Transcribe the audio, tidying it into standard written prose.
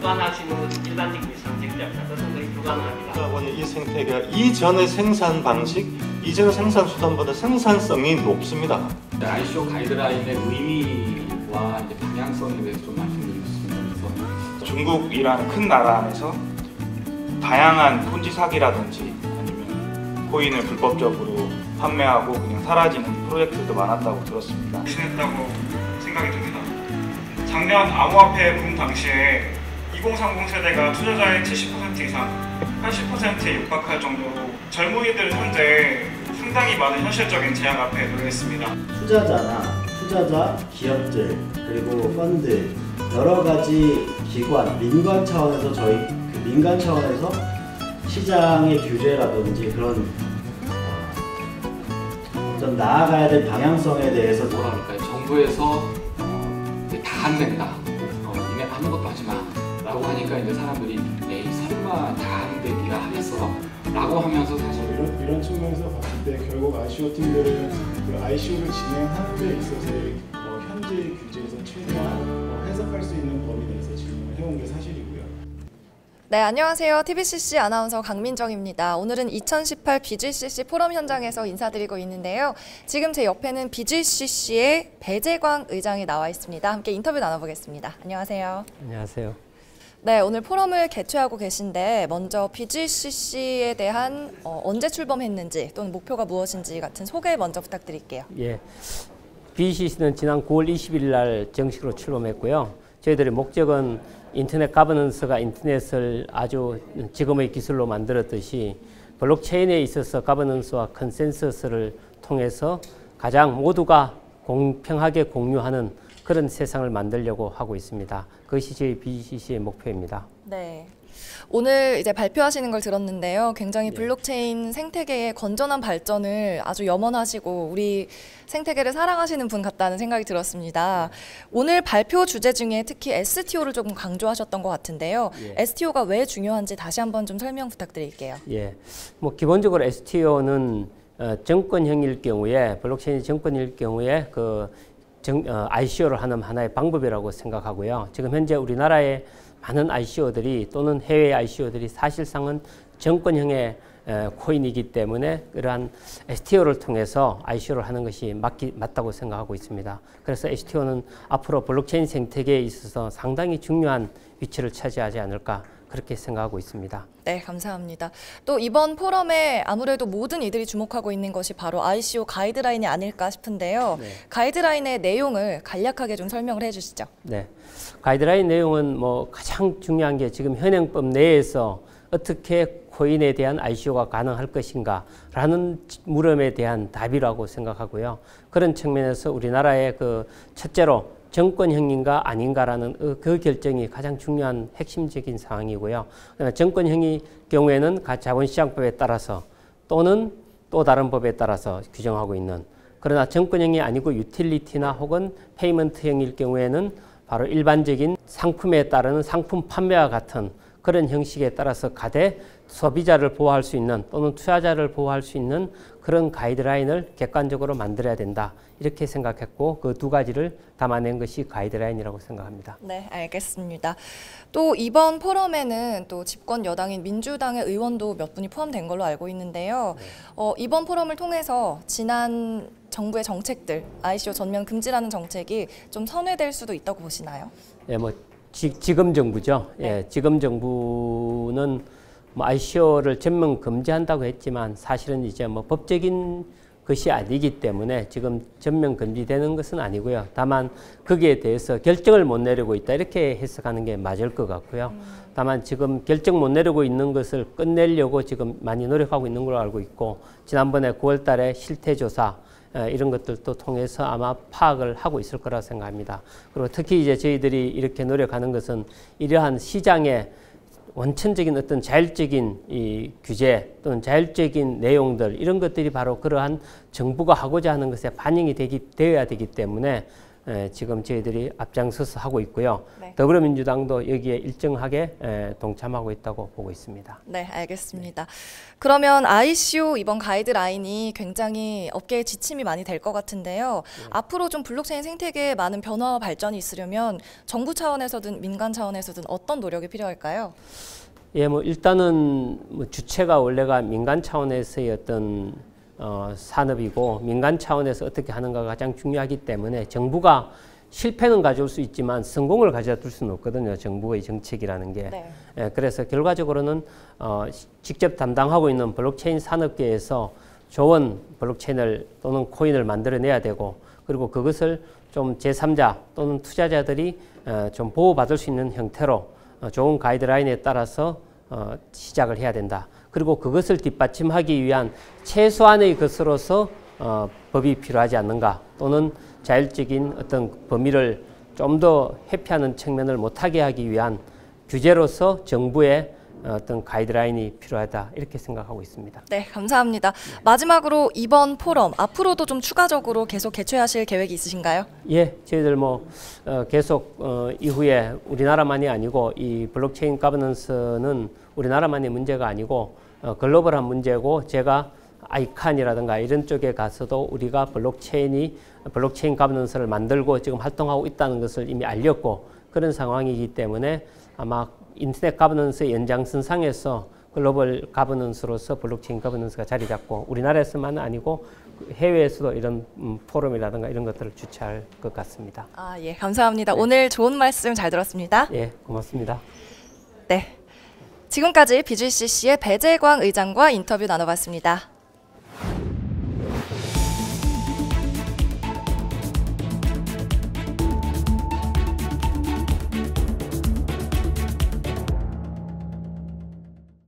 주관하시는 일반직 및 상직자입니다. 상당히 불가능합니다. 이 생태계가 이전의 생산 방식, 이전의 생산 수단보다 생산성이 높습니다. ICO 가이드라인의 의미와 이제 방향성에 대해서 좀 말씀드리겠습니다. 그래서 중국이라는 큰 나라 안에서 다양한 폰지 사기라든지 아니면 코인을 불법적으로 판매하고 그냥 사라지는 프로젝트도 많았다고 들었습니다. 신했다고 생각이 듭니다. 작년 암호화폐 붐 당시에 2030 세대가 투자자의 70% 이상, 80%에 육박할 정도로 젊은이들은 현재 상당히 많은 현실적인 제약 앞에 놓여 있습니다. 투자자, 기업들, 그리고 펀드, 여러 가지 기관, 민간 차원에서 민간 차원에서 시장의 규제라든지 그런 어떤 나아가야 될 방향성에 대해서 뭐라 그럴까요? 정부에서 이제 다 안 된다. 니네 아무것도 하지 마. 라고 하니까 이제 사람들이 에이 설마 다 하는데 네가 하겠어? 라고 하면서 사실 이런 측면에서 봤을 때 결국 ICO 팀들은 그 ICO를 진행하는 데 있어서의 현재 규제에서 최대한 해석할 수 있는 범위 내에서 진행을 해온 게 사실이고요. 네, 안녕하세요. TBCC 아나운서 강민정입니다. 오늘은 2018 BGCC 포럼 현장에서 인사드리고 있는데요. 지금 제 옆에는 BGCC의 배재광 의장이 나와 있습니다. 함께 인터뷰 나눠보겠습니다. 안녕하세요. 안녕하세요. 네, 오늘 포럼을 개최하고 계신데 먼저 BGCC에 대한 언제 출범했는지 또는 목표가 무엇인지 같은 소개 먼저 부탁드릴게요. 예, BGCC는 지난 9월 20일 날 정식으로 출범했고요. 저희들의 목적은 인터넷 가버넌스가 인터넷을 아주 지금의 기술로 만들었듯이 블록체인에 있어서 가버넌스와 컨센서스를 통해서 가장 모두가 공평하게 공유하는 그런 세상을 만들려고 하고 있습니다. 그것이 저희 BGCC의 목표입니다. 네. 오늘 이제 발표하시는 걸 들었는데요. 굉장히 블록체인 생태계의 건전한 발전을 아주 염원하시고 우리 생태계를 사랑하시는 분 같다는 생각이 들었습니다. 오늘 발표 주제 중에 특히 STO를 조금 강조하셨던 것 같은데요. STO가 왜 중요한지 다시 한번 좀 설명 부탁드릴게요. 예, 뭐 기본적으로 STO는 정권형일 경우에 블록체인이 정권일 경우에 ICO를 하는 하나의 방법이라고 생각하고요. 지금 현재 우리나라의 많은 ICO들이 또는 해외 ICO들이 사실상은 정권형의 코인이기 때문에 그러한 STO를 통해서 ICO를 하는 것이 맞다고 생각하고 있습니다. 그래서 STO는 앞으로 블록체인 생태계에 있어서 상당히 중요한 위치를 차지하지 않을까 그렇게 생각하고 있습니다. 네, 감사합니다. 또 이번 포럼에 아무래도 모든 이들이 주목하고 있는 것이 바로 ICO 가이드라인이 아닐까 싶은데요. 네. 가이드라인의 내용을 간략하게 좀 설명을 해주시죠. 네, 가이드라인 내용은 뭐 가장 중요한 게 지금 현행법 내에서 어떻게 코인에 대한 ICO가 가능할 것인가 라는 물음에 대한 답이라고 생각하고요. 그런 측면에서 우리나라의 첫째로 정권형인가 아닌가라는 그 결정이 가장 중요한 핵심적인 사항이고요. 정권형의 경우에는 자본시장법에 따라서 또는 또 다른 법에 따라서 규정하고 있는, 그러나 정권형이 아니고 유틸리티나 혹은 페이먼트형일 경우에는 바로 일반적인 상품에 따르는 상품 판매와 같은 그런 형식에 따라서 가되 소비자를 보호할 수 있는 또는 투자자를 보호할 수 있는 그런 가이드라인을 객관적으로 만들어야 된다. 이렇게 생각했고 그 두 가지를 담아낸 것이 가이드라인이라고 생각합니다. 네, 알겠습니다. 또 이번 포럼에는 또 집권 여당인 민주당의 의원도 몇 분이 포함된 걸로 알고 있는데요. 이번 포럼을 통해서 지난 정부의 정책들, ICO 전면 금지라는 정책이 좀 선회될 수도 있다고 보시나요? 예, 지금 정부죠. 예, 지금 정부는 ICO를 전면 금지한다고 했지만 사실은 이제 법적인 것이 아니기 때문에 지금 전면 금지되는 것은 아니고요. 다만 거기에 대해서 결정을 못 내리고 있다 이렇게 해석하는 게 맞을 것 같고요. 다만 지금 결정 못 내리고 있는 것을 끝내려고 지금 많이 노력하고 있는 걸로 알고 있고 지난번에 9월 달에 실태조사 이런 것들도 통해서 아마 파악을 하고 있을 거라 생각합니다. 그리고 특히 이제 저희들이 이렇게 노력하는 것은 이러한 시장의 원천적인 어떤 자율적인 이 규제 또는 자율적인 내용들 이런 것들이 바로 그러한 정부가 하고자 하는 것에 반영이 되어야 되기 때문에 지금 저희들이 앞장서서 하고 있고요. 네. 더불어민주당도 여기에 일정하게 동참하고 있다고 보고 있습니다. 네, 알겠습니다. 그러면 ICO 이번 가이드라인이 굉장히 업계에 지침이 많이 될 것 같은데요. 앞으로 좀 블록체인 생태계에 많은 변화와 발전이 있으려면 정부 차원에서든 민간 차원에서든 어떤 노력이 필요할까요? 예, 뭐 일단은 뭐 주체가 원래가 민간 차원에서의 어떤 산업이고 민간 차원에서 어떻게 하는가가 가장 중요하기 때문에 정부가 실패는 가져올 수 있지만 성공을 가져다 둘 수는 없거든요. 정부의 정책이라는 게. 네. 예, 그래서 결과적으로는 직접 담당하고 있는 블록체인 산업계에서 좋은 블록체인을 또는 코인을 만들어내야 되고 그리고 그것을 좀 제3자 또는 투자자들이 좀 보호받을 수 있는 형태로 좋은 가이드라인에 따라서 시작을 해야 된다. 그리고 그것을 뒷받침하기 위한 최소한의 것으로서 법이 필요하지 않는가 또는 자율적인 어떤 범위를 좀 더 회피하는 측면을 못하게 하기 위한 규제로서 정부의 어떤 가이드라인이 필요하다 이렇게 생각하고 있습니다. 네, 감사합니다. 마지막으로 이번 포럼 앞으로도 좀 추가적으로 계속 개최하실 계획이 있으신가요? 예, 저희들 뭐 계속 이후에 우리나라만이 아니고 이 블록체인 가버넌스는 우리나라만의 문제가 아니고 글로벌한 문제고 제가 아이칸이라든가 이런 쪽에 가서도 우리가 블록체인 가버넌스를 만들고 지금 활동하고 있다는 것을 이미 알렸고 그런 상황이기 때문에 아마 인터넷 가버넌스의 연장선상에서 글로벌 가버넌스로서 블록체인 가버넌스가 자리 잡고 우리나라에서만 아니고 해외에서도 이런 포럼이라든가 이런 것들을 주최할 것 같습니다. 아, 예, 감사합니다. 네. 오늘 좋은 말씀 잘 들었습니다. 예, 고맙습니다. 네, 지금까지 BGCC의 배재광 의장과 인터뷰 나눠봤습니다.